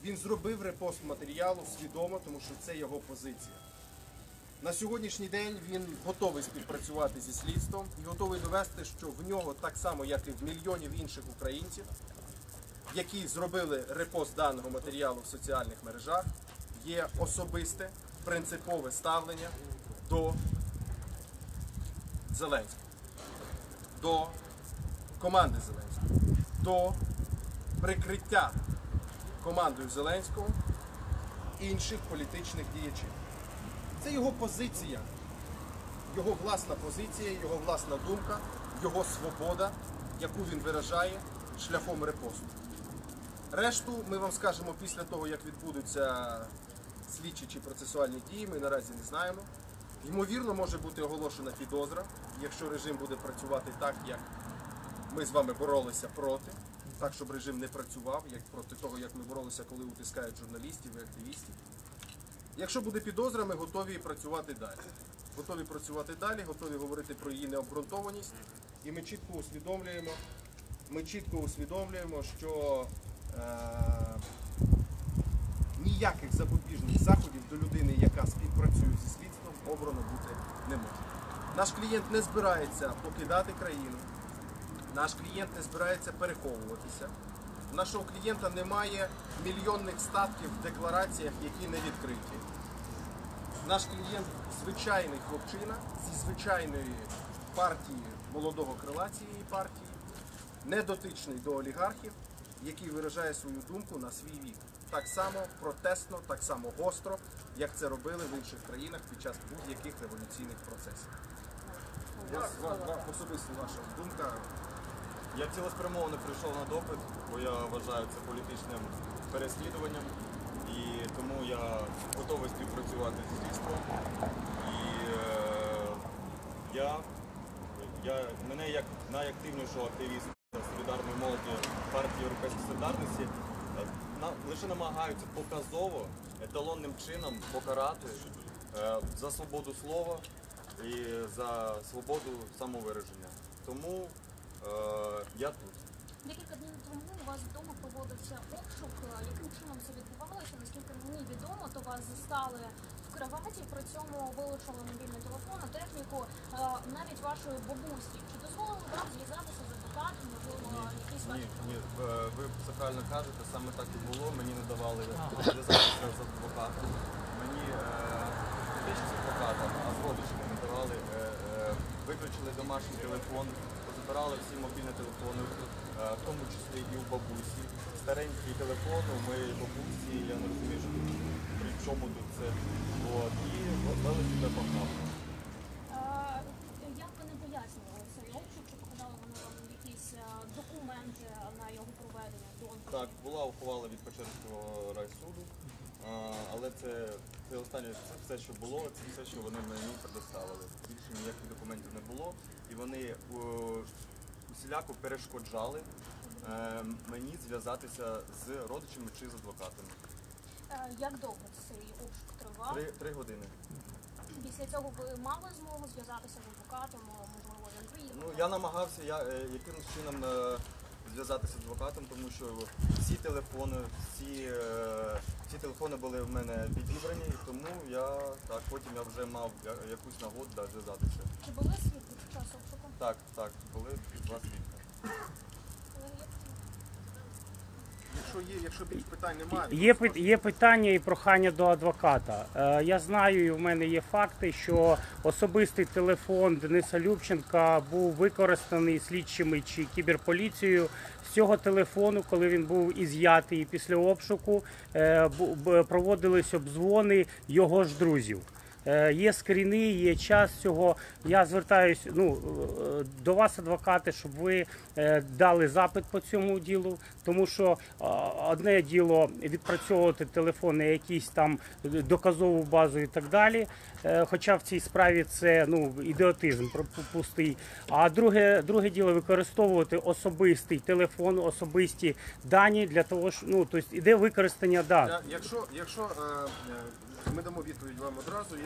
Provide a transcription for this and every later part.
Він зробив репост матеріалу свідомо, тому що це його позиція. На сьогоднішній день він готовий співпрацювати зі слідством і готовий довести, що в нього, так само як і в мільйонів інших українців, які зробили репост даного матеріалу в соціальних мережах, є особисте, принципове ставлення до Зеленського, до команди Зеленського, до прикриття командою Зеленського інших політичних діячів. Це його позиція, його власна позиція, його власна думка, його свобода, яку він виражає шляхом репосту. Решту ми вам скажемо після того, як відбудуться слідчі чи процесуальні дії, ми наразі не знаємо. Ймовірно, може бути оголошена підозра, якщо режим буде працювати так, як ми з вами боролися проти, так, щоб режим не працював, як проти того, як ми боролися, коли утискають журналістів і активістів. Якщо буде підозра, ми готові працювати далі. Готові працювати далі, готові говорити про її необґрунтованість. І ми чітко усвідомлюємо, що ніяких запобіжних заходів до людини, яка співпрацює зі слідством, обрано бути не може. Наш клієнт не збирається покидати країну, наш клієнт не збирається переховуватися. У нашого клієнта немає мільйонних статків в деклараціях, які не відкриті. Наш клієнт звичайний хлопчина зі звичайної партії, молодого крила цієї партії, недотичний до олігархів, який виражає свою думку на свій вік. Так само протестно, так само гостро, як це робили в інших країнах під час будь-яких революційних процесів. Особисто ваша думка. Я цілеспрямовано прийшов на допит, бо я вважаю це політичним переслідуванням. І тому я готовий співпрацювати зі слідством. І мене як найактивнішого активіста солідарної молоді партії Європейської солідарності лише намагаються показово, еталонним чином покарати за свободу слова і за свободу самовираження. Тому я тут. Декілька днів тому у вас вдома проводився обшук. Яким чином це відбувалося? Наскільки мені відомо, то вас застали в кроваті, при цьому вилучили мобільний телефон, техніку навіть вашої бабусі. Чи дозволили вам зв'язатися з адвокатом, можливо, якісь ваші? Ні, ви все правильно кажете, саме так і було. Мені не давали зв'язатися з адвокатом. Мені не з адвокатом, а з родичами не давали. Виключили домашній телефон, позабирали всі мобільні телефони, в тому числі і у бабусі. Старенький телефон у моєї бабусі, я не розумію, що тут, при чому тут це. От, і вели себе погнали. Як ви не пояснювали цей обшук, чи показали вони вам якісь документи на його проведення? Так, була ухвала від Печерського райсуду, але це останнє, це все, що було, це все, що вони мені предоставили. Більше ніяких документів не було, і вони усіляко перешкоджали мені зв'язатися з родичами чи з адвокатами. Як довго цей обшук тривав? 3 години. Після цього ви мали змогу зв'язатися з адвокатом, можливо, він приїхав? Ну, я намагався якимось чином зв'язатися з адвокатом, тому що всі телефони були в мене підібрані, і тому потім я вже мав якусь нагоду зв'язатися. Чи були свідки під час обшуку? Так, були 2 свідки. Якщо більш питань немає, Є питання і прохання до адвоката. Я знаю, і в мене є факти, що особистий телефон Дениса Любченка був використаний слідчими чи кіберполіцією. З цього телефону, коли він був із'ятий після обшуку, проводились обдзвони його ж друзів. Є скріни, є час цього. Я звертаюся до вас, адвокати, щоб ви дали запит по цьому ділу, тому що одне діло відпрацьовувати телефони, якісь там доказову базу і так далі, хоча в цій справі це ідіотизм пустий. А друге діло використовувати особистий телефон, особисті дані для того, що іде використання даних. Якщо ми дамо відповідь вам одразу,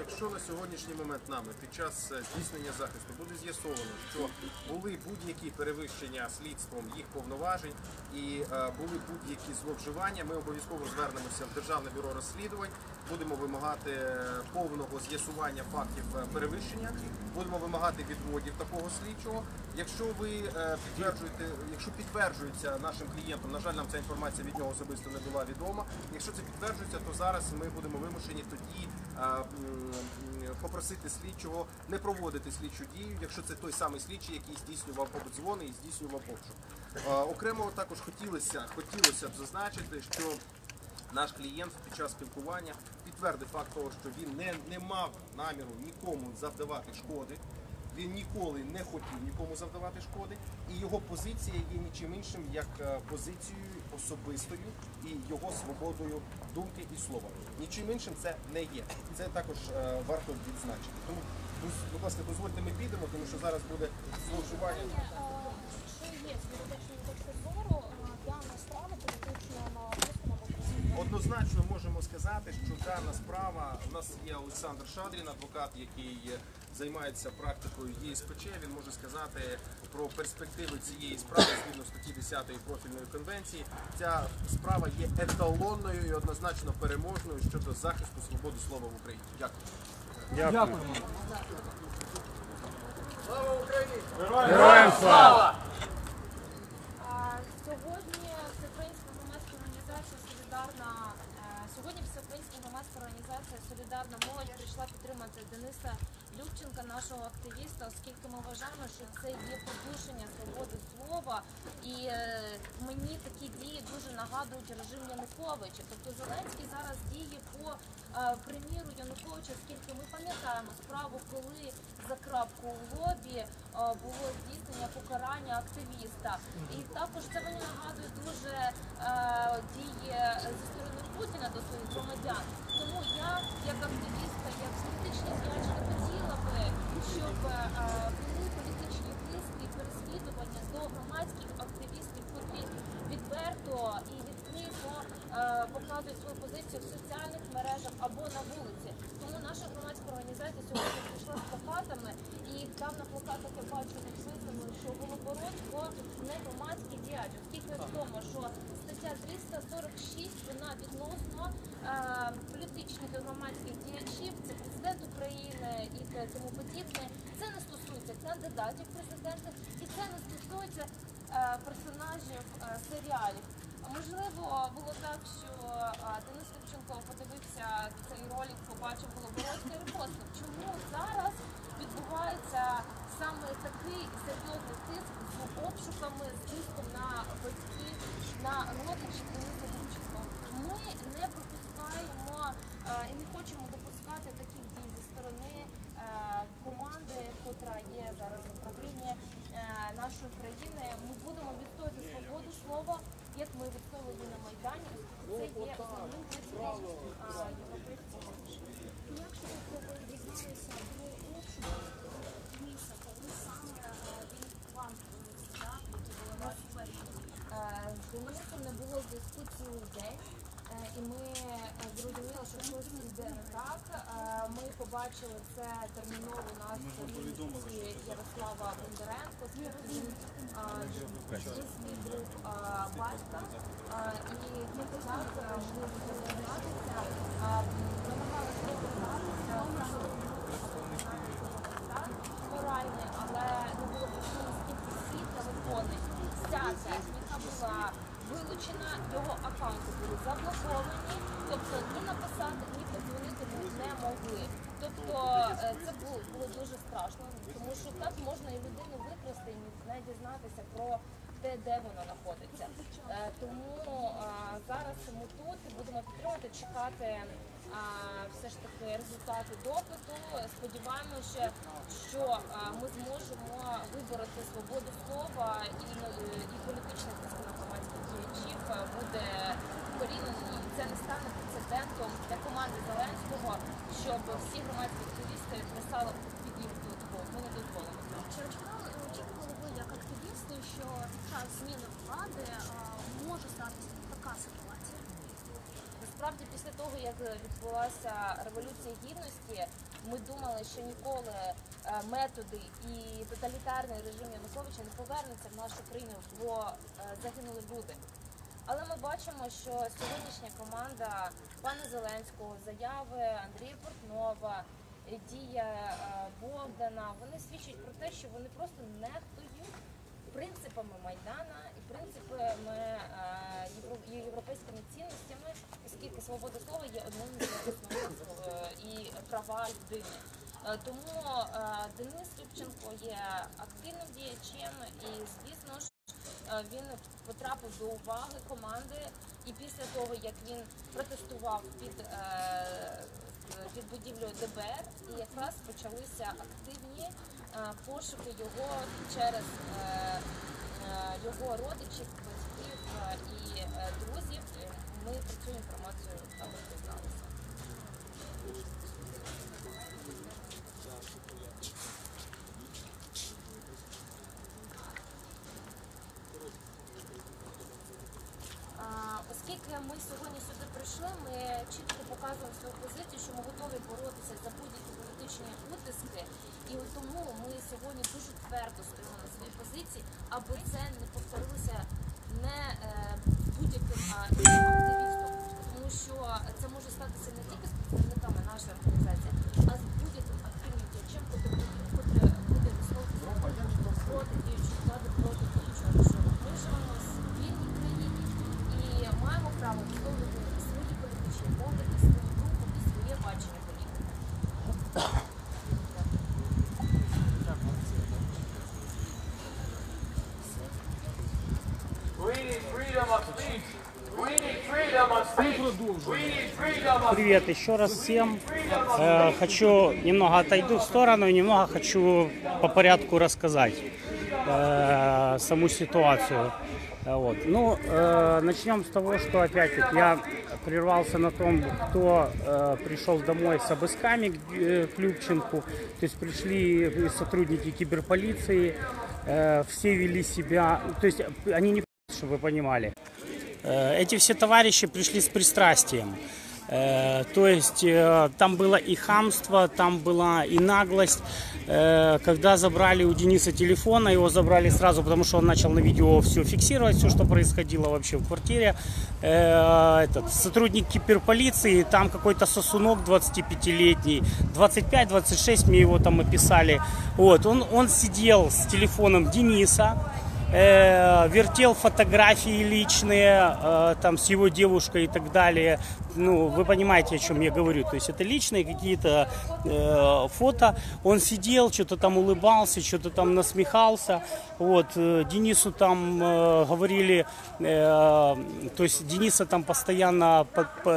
якщо на сьогоднішній момент нами під час здійснення захисту буде з'ясовано, що були будь-які перевищення слідством їх повноважень і були будь-які зловживання, ми обов'язково звернемося в Державне бюро розслідувань, будемо вимагати повного з'ясування фактів перевищення, будемо вимагати відводів такого слідчого. Якщо підтверджується нашим клієнтом, на жаль, нам ця інформація від нього особисто не була відома. Якщо це підтверджується, то зараз ми будемо вимушені тоді попросити слідчого не проводити слідчу дію, якщо це той самий слідчий, який здійснював обдзвони і здійснював обшук. Окремо також хотілося б зазначити, що наш клієнт під час спілкування підтвердив факт того, що він не мав наміру нікому завдавати шкоди, він ніколи не хотів нікому завдавати шкоди, і його позиція є нічим іншим, як позицією особистою і його свободою думки і слова. Нічим іншим це не є. Це також варто відзначити. Тому, будь ласка, дозвольте, ми підемо, тому що зараз буде зловживання. Що є з юридичної точки зору дана справа політичного тиску на Однозначно можемо сказати, що дана справа, у нас є Олександр Шадрін, адвокат, який займається практикою ЄСПЧ, він може сказати про перспективи цієї справи згідно статті 10 профільної конвенції. Ця справа є еталонною і однозначно переможною щодо захисту свободи слова в Україні. Дякую. Дякую. Слава Україні! Героям слава! Сьогодні Всеукраїнська громадська організація «Солідарна молодь» прийшла підтримати Дениса Любченка, нашого активіста, оскільки ми вважаємо, що це є порушення свободи слова. І мені такі дії дуже нагадують режим Януковича. Тобто Зеленський зараз діє по приміру Януковича, оскільки ми пам'ятаємо справу, коли за крапку у лобі було здійснення покарання активіста. І також це мені нагадує дуже дії зі сторони Путіна до своїх громадян. Тому я, як активістка, як політична діячка, хотіла би, щоб були політичні тиски і переслідування до громадських активістів, котрі відверто і відкрито показують свою позицію в соціальних мережах або на вулиці. Тому наша громадська організація сьогодні прийшла з плакатами, і там на плакатах я бачу написано, що Голобородько не громадський діяч, оскільки відомо, що стаття 346, вона відносно політичних і громадських діячів, це президент України і тому подібне. Це не стосується кандидатів в президенти і це не стосується персонажів серіалів. Можливо, було так, що Денис Любченко подивився цей ролик, побачив Голобородька і репостив. Чому зараз відбувається саме такий серйозний тиск з обшуками, з тиском на батьків, на родичів Дениса Любченка? Ми не пропускаємо і не хочемо допускати таких дій зі сторони команди, котра є зараз в управлінні нашої країни. Ми будемо відстоювати свободу слова, як ми відстоювали на Майдані. Це є основним принципом європейського. Якщо ви дізналися про обшук Дениса, коли саме він вам приніс, які були ваші перші? З Денисом не було зв'язку цілий день. І ми зрозуміли, що щось йде не так. Ми побачили це терміново у нас в місті Ярослава Бондаренко, він свій друг батька. І ми так можливо розібратися, намагалися моральний, але не було почули, скільки всі телефони, вся техніка була вилучена, його аккаунти були заблоковані, тобто ні написати, ні подзвонити не могли. Тобто це було дуже страшно, тому що так можна і людину викрасти, і не дізнатися про те, де вона знаходиться. Тому зараз ми тут будемо підтримувати, чекати все ж таки результати допиту. Сподіваємося, що ми зможемо вибороти свободу слова і політичний тиск на громадських діячів буде корінений. Це не стане прецедентом для команди Зеленського, щоб всі громадські активісти писали під їх впливу. Ми не дозволимо. Чи очікували ви як активісти, що під час зміни влади може статися така ситуація? Насправді, після того, як відбулася Революція Гідності, ми думали, що ніколи методи і тоталітарний режим Януковича не повернеться в нашу країну, бо загинули люди. Але ми бачимо, що сьогоднішня команда пана Зеленського, заяви Андрія Портнова, дія Богдана, вони свідчать про те, що вони просто нехтують принципами Майдана і принципами європейськими цінностями, оскільки свобода слова є одним з основних і права людини. Тому Денис Любченко є активним діячем і, звісно ж, він потрапив до уваги команди, і після того, як він протестував під будівлею ДБР, і якраз почалися активні пошуки його через його родичів, батьків і друзів. Ми про цю інформацію також дізналися. Оскільки ми сьогодні сюди прийшли, ми чітко показуємо свою позицію, що ми готові боротися за будь-які політичні утиски, і тому ми сьогодні дуже твердо стоїмо на своїй позиції, аби це не повторилося не будь-яким активістом, тому що це може статися не тільки з представниками нашої організації, а з будь-яким активним діячем, котрий буде висловлюватися проти діючої влади, проти діючого режиму. Ми живемо в вільній країні і маємо право висловлювати свої політичні погляди, свою думку і своє бачення політики. We need freedom of speech. We need freedom of speech. We need freedom of Привет еще раз всем. Хочу немного отойду в сторону и немного хочу по порядку рассказать саму ситуацию. Вот. Ну, начнем с того, что опять-таки я прервался на том, кто пришел домой с обысками к Любченку. То есть пришли сотрудники киберполиции, все вели себя, то есть они не, чтобы вы понимали. Эти все товарищи пришли с пристрастием. То есть там было и хамство, там была и наглость. Когда забрали у Дениса телефон, его забрали сразу, потому что он начал на видео все фиксировать, все, что происходило вообще в квартире. Сотрудник киберполиции, там какой-то сосунок 25-летний, 25-26 мне его там описали. Вот, он сидел с телефоном Дениса, вертел фотографии личные там с его девушкой и так далее. Ну, вы понимаете, о чем я говорю. То есть это личные какие-то фото. Он сидел, что-то там улыбался, что-то там насмехался. Вот, Денису там говорили, то есть Дениса там постоянно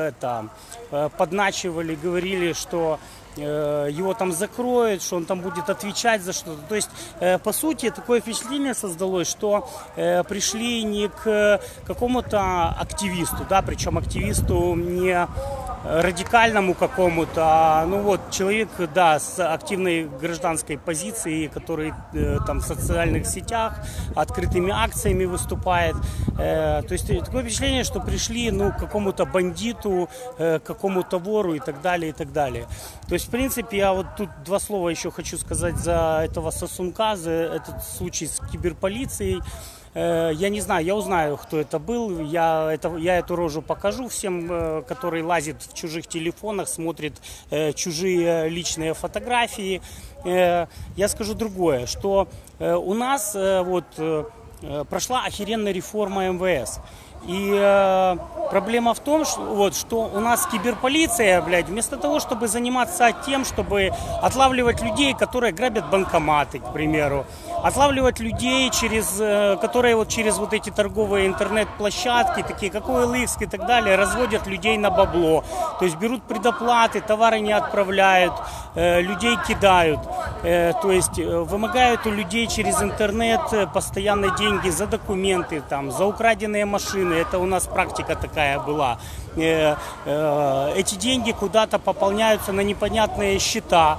подначивали, говорили, что его там закроют, что он там будет отвечать за что-то. То есть, по сути, такое впечатление создалось, что пришли не к какому-то активисту, да, причем активисту не радикальному какому-то, а, ну вот, человек, да, с активной гражданской позицией, который там в социальных сетях открытыми акциями выступает. То есть, такое впечатление, что пришли, ну, к какому-то бандиту, к какому-то вору и так далее, и так далее. То есть, в принципе, я вот тут два слова еще хочу сказать за этого сосунка, за этот случай с киберполицией. Я не знаю, я узнаю, кто это был, я эту рожу покажу всем, который лазит в чужих телефонах, смотрит чужие личные фотографии. Я скажу другое, что у нас вот прошла охеренная реформа МВС. И проблема в том, что у нас киберполиция, блядь, вместо того, чтобы заниматься тем, чтобы отлавливать людей, которые грабят банкоматы, к примеру, отлавливать людей, которые вот через вот эти торговые интернет-площадки, такие как OLX и так далее, разводят людей на бабло. То есть берут предоплаты, товары не отправляют, людей кидают. То есть вымогают у людей через интернет постоянно деньги за документы, там, за украденные машины. Это у нас практика такая была. Эти деньги куда-то пополняются на непонятные счета.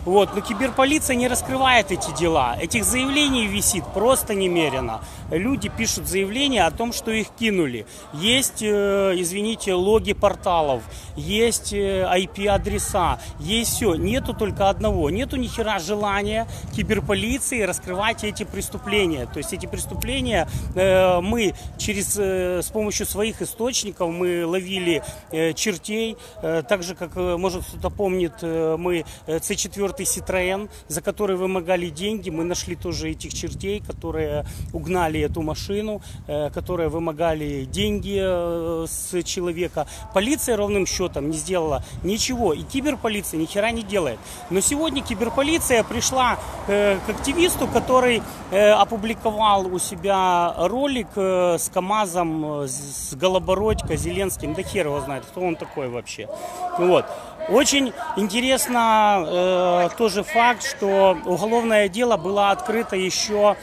Вот. Но киберполиция не раскрывает эти дела. Этих заявлений висит просто немерено. Люди пишут заявления о том, что их кинули. Есть, извините, логи порталов, есть IP-адреса, есть все. Нету только одного. Нету ни хера желания киберполиции раскрывать эти преступления. То есть эти преступления мы с помощью своих источников мы ловили чертей. Так же, как, может, кто-то помнит, мы C4 Citroën, за который вымогали деньги. Мы нашли тоже этих чертей, которые угнали эту машину, которые вымогали деньги с человека. Полиция ровным счетом не сделала ничего. И киберполиция ни хера не делает. Но сегодня киберполиция пришла к активисту, который опубликовал у себя ролик с КамАЗом, с Голобородько, Зеленским. Да хер его знает, кто он такой вообще. Вот. Очень интересно тоже факт, что уголовное дело было открыто еще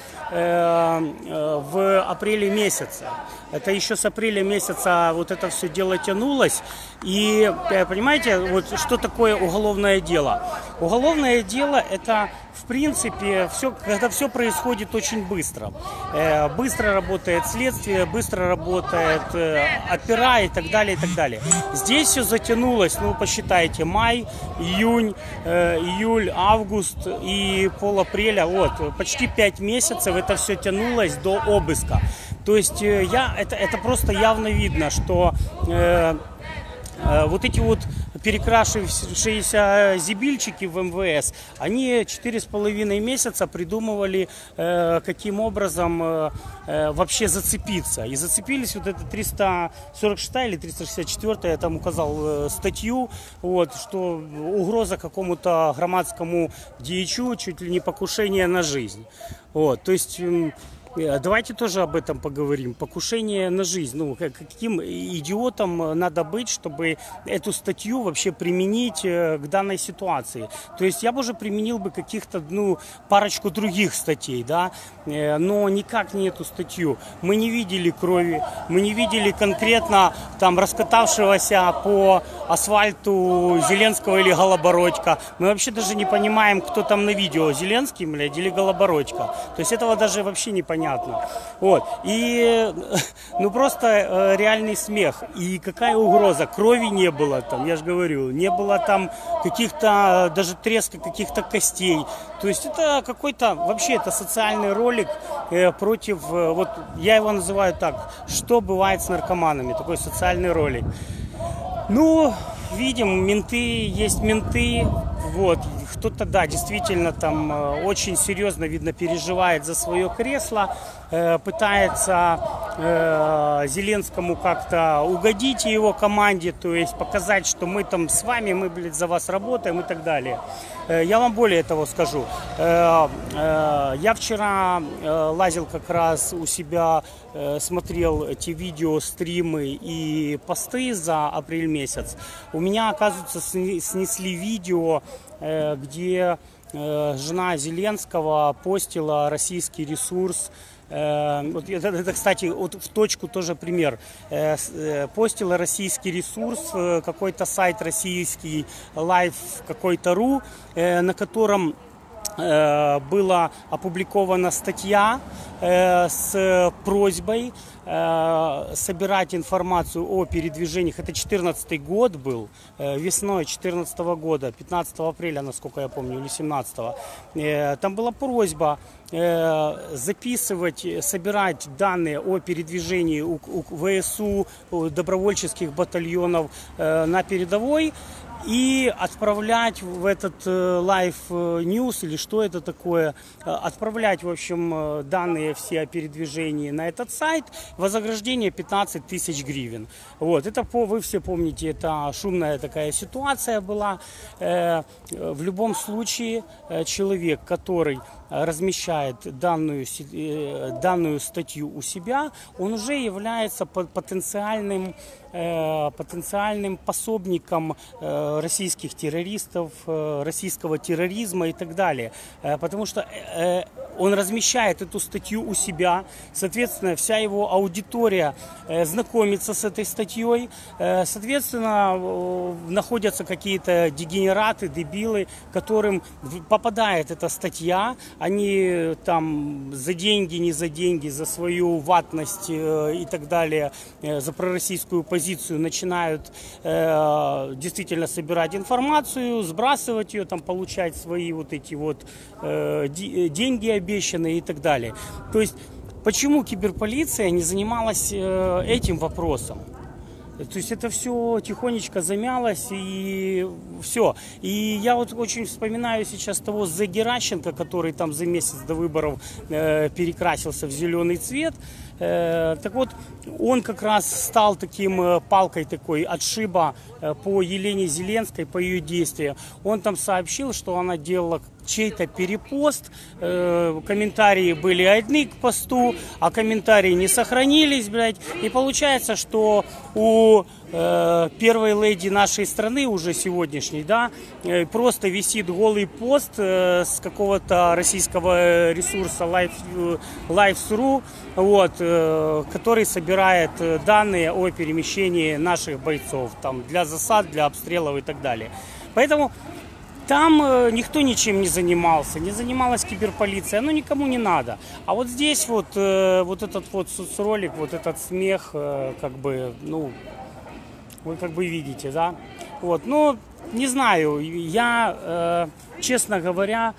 в апреле месяце. Это еще с апреля месяца вот это все дело тянулось. И понимаете, вот что такое уголовное дело? Уголовное дело это в принципе все, когда все происходит очень быстро. Быстро работает следствие, быстро работает опера и так далее, и так далее. Здесь все затянулось, ну посчитайте, май, июнь, июль, август и пол-апреля. Вот, почти 5 месяцев это все тянулось до обыска. То есть это просто явно видно, что вот эти вот перекрашившиеся зибильчики в МВС, они 4,5 месяца придумывали, каким образом вообще зацепиться. И зацепились вот это 346 или 364, я там указал статью, вот, что угроза какому-то громадскому деячу, чуть ли не покушение на жизнь. Вот, то есть... Давайте тоже об этом поговорим. Покушение на жизнь. Ну, каким идиотом надо быть, чтобы эту статью вообще применить к данной ситуации? То есть я бы уже применил бы каких-то, парочку других статей, да, но никак не эту статью. Мы не видели крови, мы не видели конкретно там раскатавшегося по асфальту Зеленского или Голобородько. Мы вообще даже не понимаем, кто там на видео, Зеленский, блядь, или Голобородько. То есть этого даже вообще не понятно. Вот. И, просто реальный смех. И какая угроза? Крови не было там, я же говорю. Не было там каких-то, даже треска каких-то костей. То есть это какой-то, вообще это социальный ролик против, вот я его называю так, что бывает с наркоманами. Такой социальный ролик. Видим, менты, есть менты. Вот, кто-то, да, действительно там очень серьезно, видно, переживает за свое кресло, пытается Зеленскому как-то угодить его команде, то есть показать, что мы там с вами, мы, блядь, за вас работаем и так далее. Я вам более того скажу. Я вчера лазил как раз у себя, смотрел эти видео, стримы и посты за апрель месяц. У меня, оказывается, снесли видео, где жена Зеленского постила российский ресурс. Вот это, кстати, вот в точку тоже пример. Постила российский ресурс, какой-то сайт российский, live какой-то.ру, на котором была опубликована статья с просьбой собирать информацию о передвижениях. Это 2014 год был, весной 2014 года, 15 апреля, насколько я помню, или 17. Там была просьба записывать, собирать данные о передвижении у ВСУ, добровольческих батальонов на передовой и отправлять в этот Live News, или что это такое, отправлять, в общем, данные все о передвижении на этот сайт, вознаграждение 15 тысяч гривен. Вот, это вы все помните, это шумная такая ситуация была. В любом случае, человек, который размещает данную статью у себя, он уже является потенциальным потенциальным пособником российских террористов, российского терроризма и так далее. Потому что он размещает эту статью у себя, соответственно, вся его аудитория знакомится с этой статьей, соответственно, находятся какие-то дегенераты, дебилы, которым попадает эта статья, они там за деньги, не за деньги, за свою ватность и так далее, за пророссийскую позицию начинают действительно собирать информацию, сбрасывать ее, там, получать свои вот эти вот деньги обещанные и так далее. То есть, почему киберполиция не занималась этим вопросом? То есть это все тихонечко замялось и все. И я вот очень вспоминаю сейчас того Зе Геращенко, который там за месяц до выборов перекрасился в зеленый цвет. Так вот, он как раз стал таким палкой такой отшиба по Елене Зеленской, по ее действиям. Он там сообщил, что она делала чей-то перепост, комментарии были одни к посту, а комментарии не сохранились, блядь. И получается, что у первой леди нашей страны, уже сегодняшней, да, просто висит голый пост с какого-то российского ресурса Lives.ru, вот, который собирает данные о перемещении наших бойцов там, для засад, для обстрелов и так далее. Поэтому там никто ничем не занимался, не занималась киберполиция, оно никому не надо. А вот здесь вот, вот этот вот соцролик, вот этот смех, как бы, ну, вы как бы видите, да? Вот, ну, не знаю, я, честно говоря,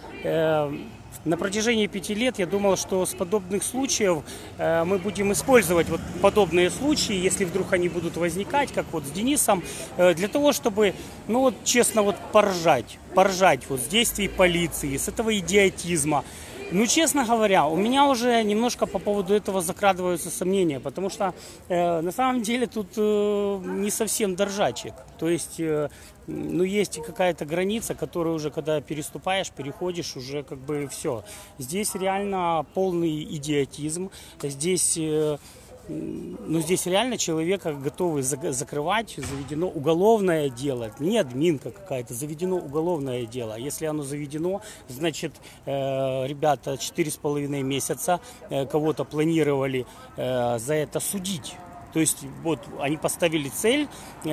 на протяжении 5 лет я думал, что с подобных случаев мы будем использовать вот подобные случаи, если вдруг они будут возникать, как вот с Денисом, для того, чтобы, ну вот честно, вот поржать вот с действий полиции, с этого идиотизма. Ну, честно говоря, у меня уже немножко по поводу этого закрадываются сомнения, потому что на самом деле тут не совсем доржачек. То есть, ну, есть какая-то граница, которую уже, когда переступаешь, переходишь, уже как бы все. Здесь реально полный идиотизм. Здесь... Но здесь реально человека готовы закрывать, заведено уголовное дело, не админка какая-то, заведено уголовное дело. Если оно заведено, значит, ребята 4,5 месяца кого-то планировали за это судить. То есть вот они поставили цель,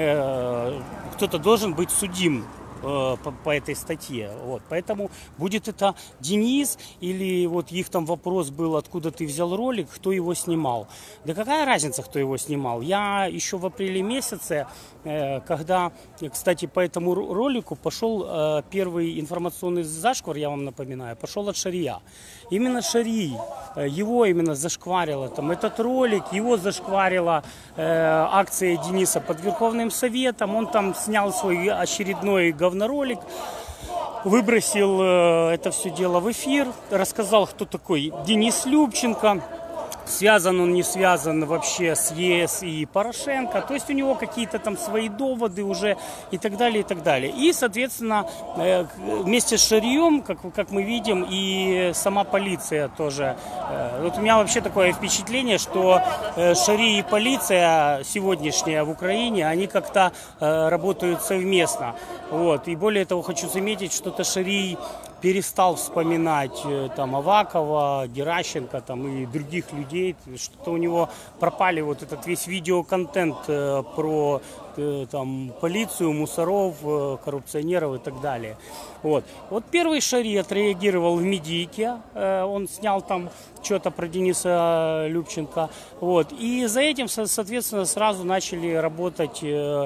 кто-то должен быть судим по этой статье. Вот. Поэтому будет это Денис или вот их там вопрос был, откуда ты взял ролик, кто его снимал. Да какая разница, кто его снимал? Я еще в апреле месяце, когда, кстати, по этому ролику пошел первый информационный зашквар, я вам напоминаю, пошел от Шария. Именно Шарий, его именно зашкварило там этот ролик, его зашкварила акция Дениса под Верховным Советом, он там снял свой очередной говноролик, выбросил это все дело в эфир, рассказал, кто такой Денис Любченко, связан он, не связан вообще с ЕС и Порошенко, то есть у него какие-то там свои доводы уже и так далее, и так далее. И, соответственно, вместе с Шарием, как мы видим, и сама полиция тоже. Вот у меня вообще такое впечатление, что Шари и полиция сегодняшняя в Украине, они как-то работают совместно. Вот. И более того, хочу заметить, что Шарий перестал вспоминать там Авакова, Геращенко там, и других людей, что-то у него пропали вот этот весь видеоконтент про там полицию, мусоров, коррупционеров и так далее. Вот первый Шари отреагировал в медийке, он снял там что-то про Дениса Любченко, вот, и за этим, соответственно, сразу начали работать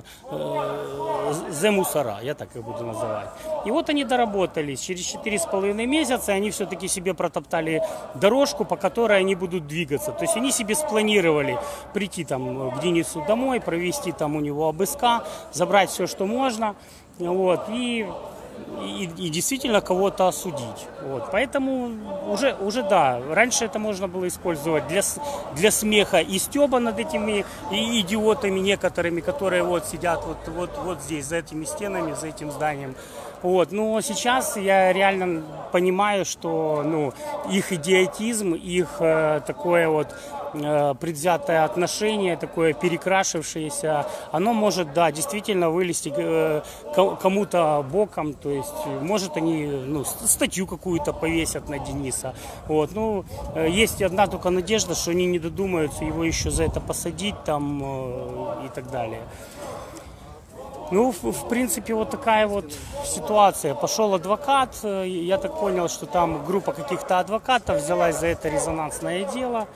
мусора, я так их буду называть. И вот они доработались, через 4,5 месяца они все-таки себе протоптали дорожку, по которой они будут двигаться. То есть они себе спланировали прийти там к Денису домой, провести там у него обыск, забрать все, что можно, вот, и действительно кого-то осудить. Вот. Поэтому уже да, раньше это можно было использовать для смеха и стёба над этими идиотами некоторыми, которые вот сидят вот здесь, за этими стенами, за этим зданием. Вот. Но сейчас я реально понимаю, что их идиотизм, их такое вот предвзятое отношение, такое перекрашившееся, оно может, да, действительно вылезти кому-то боком, то есть, может, они, ну, статью какую-то повесят на Дениса. Вот, ну, есть одна только надежда, что они не додумаются его еще за это посадить там и так далее. Ну, в принципе, вот такая вот ситуация. Пошел адвокат, я так понял, что там группа каких-то адвокатов взялась за это резонансное дело.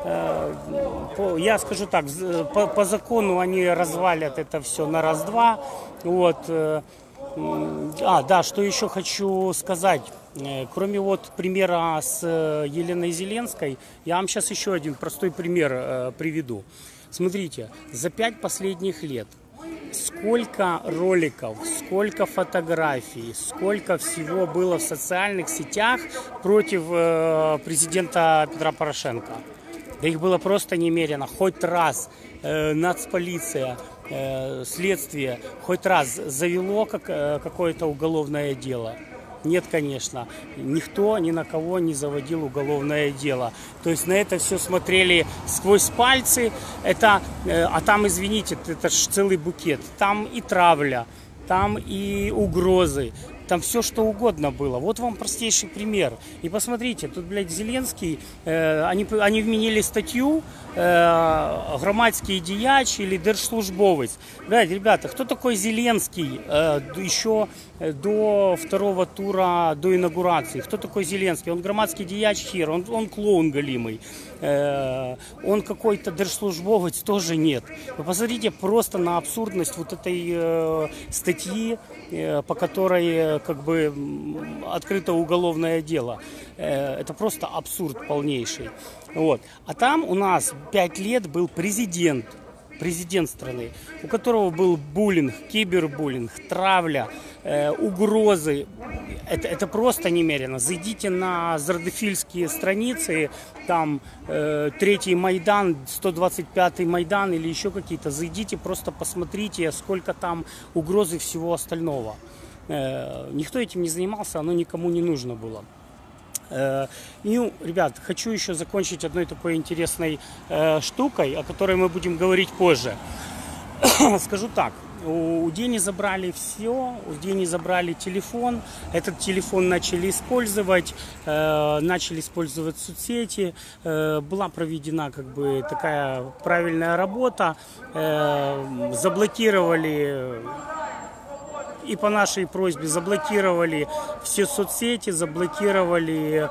Я скажу так, по закону они развалят это все на раз-два. Вот. Да, что еще хочу сказать. Кроме вот примера с Еленой Зеленской, я вам сейчас еще один простой пример приведу. Смотрите, за 5 последних лет сколько роликов, сколько фотографий, сколько всего было в социальных сетях против президента Петра Порошенко. Да их было просто немерено. Хоть раз нацполиция, следствие, хоть раз завело какое-то уголовное дело. Нет, конечно, никто ни на кого не заводил уголовное дело. То есть на это все смотрели сквозь пальцы. А там, извините, это ж целый букет. Там и травля, там и угрозы. Там все, что угодно было. Вот вам простейший пример. И посмотрите, тут, блядь, Зеленский, они вменили статью «Громадский дияч» или «Держслужбовец». Блядь, ребята, кто такой Зеленский еще до второго тура, до инаугурации? Кто такой Зеленский? Он громадский дияч хер, он клоун галимый. Он какой-то держслужбовец, тоже нет. Вы посмотрите просто на абсурдность вот этой статьи, по которой как бы открыто уголовное дело. Это просто абсурд полнейший. Вот. А там у нас 5 лет был президент страны, у которого был буллинг, кибербуллинг, травля, угрозы. Это просто немерено. Зайдите на зардефильские страницы, там 3-й Майдан, 125-й Майдан или еще какие-то. Зайдите, просто посмотрите, сколько там угрозы и всего остального. Никто этим не занимался, оно никому не нужно было. И, ребят, хочу еще закончить одной такой интересной штукой, о которой мы будем говорить позже. Скажу так, у Дени забрали все, у Дени забрали телефон, этот телефон начали использовать соцсети, была проведена как бы такая правильная работа, заблокировали. И по нашей просьбе заблокировали все соцсети, заблокировали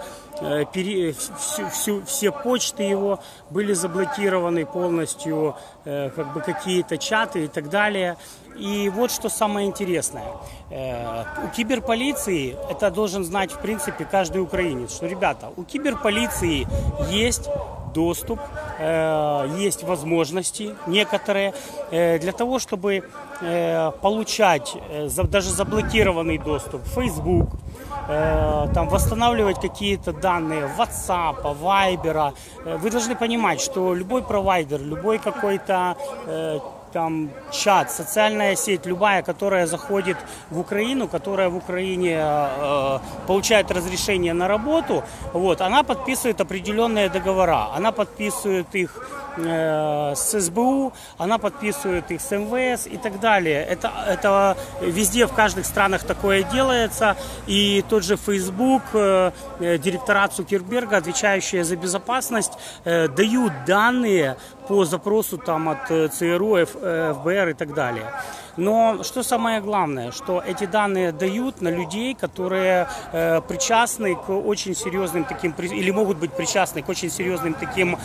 все почты его, были заблокированы полностью как бы какие-то чаты и так далее. И вот что самое интересное. У киберполиции, это должен знать в принципе каждый украинец, что, ребята, у киберполиции есть доступ, есть возможности некоторые для того, чтобы получать даже заблокированный доступ в Facebook, там, восстанавливать какие-то данные WhatsApp, Viber. Вы должны понимать, что любой провайдер, любой какой-то там чат, социальная сеть, любая, которая заходит в Украину, которая в Украине получает разрешение на работу, вот, она подписывает определенные договора. Она подписывает их с СБУ, она подписывает их с МВС и так далее. Это везде, в каждых странах такое делается. И тот же Facebook, директорат Цукерберга, отвечающие за безопасность, дают данные по запросу там, от ЦРУ, ФБР и так далее. Но что самое главное, что эти данные дают на людей, которые причастны к очень серьезным таким, или могут быть причастны к очень серьезным таким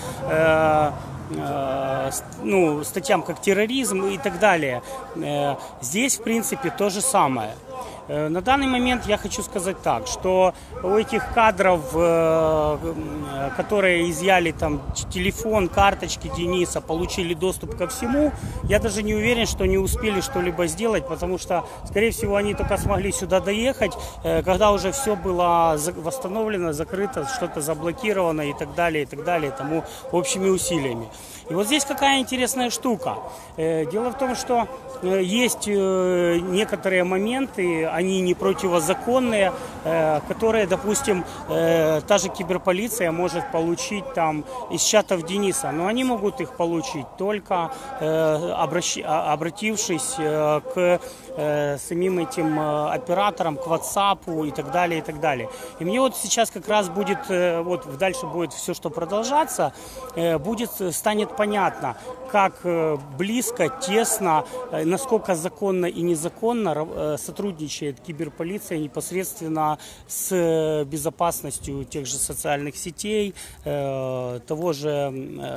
статьям, как терроризм и так далее. Здесь, в принципе, то же самое. На данный момент я хочу сказать так, что у этих кадров, которые изъяли там телефон, карточки Дениса, получили доступ ко всему, я даже не уверен, что они успели что-либо сделать, потому что, скорее всего, они только смогли сюда доехать, когда уже все было восстановлено, закрыто, что-то заблокировано и так далее, тому общими усилиями. И вот здесь какая интересная штука. Дело в том, что есть некоторые моменты, они не противозаконные, которые, допустим, та же киберполиция может получить там из чатов Дениса, но они могут их получить только обратившись к самим этим операторам, к WhatsApp и так далее, и так далее. И мне вот сейчас как раз будет, вот дальше будет все, что продолжаться, станет понятно, как близко, тесно, насколько законно и незаконно сотрудничает киберполиция непосредственно с безопасностью тех же социальных сетей, того же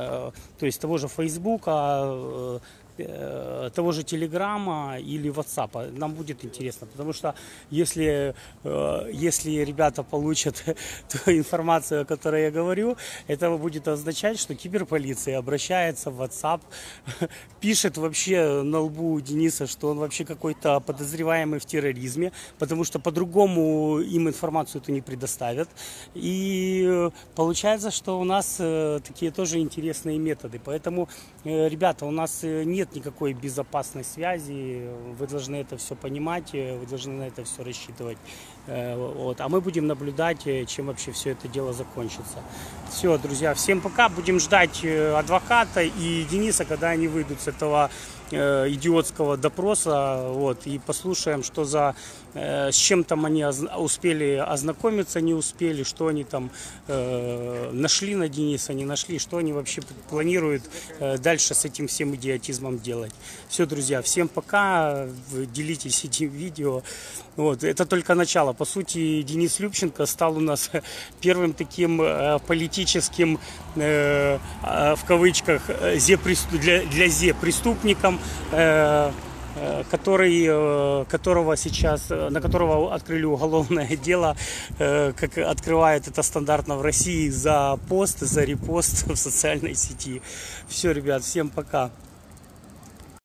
Фейсбука, того же Телеграма или WhatsApp. Нам будет интересно, потому что если ребята получат ту информацию, о которой я говорю, это будет означать, что киберполиция обращается в WhatsApp, пишет вообще на лбу Дениса, что он вообще какой-то подозреваемый в терроризме, потому что по-другому им информацию эту не предоставят. И получается, что у нас такие тоже интересные методы. Поэтому, ребята, у нас нет никакой безопасной связи, вы должны это все понимать, вы должны на это все рассчитывать. Вот. А мы будем наблюдать, чем вообще все это дело закончится. Все, друзья, всем пока. Будем ждать адвоката и Дениса, когда они выйдут с этого идиотского допроса, вот, и послушаем, что с чем там они успели ознакомиться, не успели, что они там нашли на Дениса, не нашли, что они вообще планируют дальше с этим всем идиотизмом делать. Все, друзья, всем пока, делитесь этим видео. Вот, это только начало. По сути, Денис Любченко стал у нас первым таким политическим, в кавычках, для ЗЕ преступником, на которого открыли уголовное дело, как открывает это стандартно в России, за пост, за репост в социальной сети. Все, ребят, всем пока.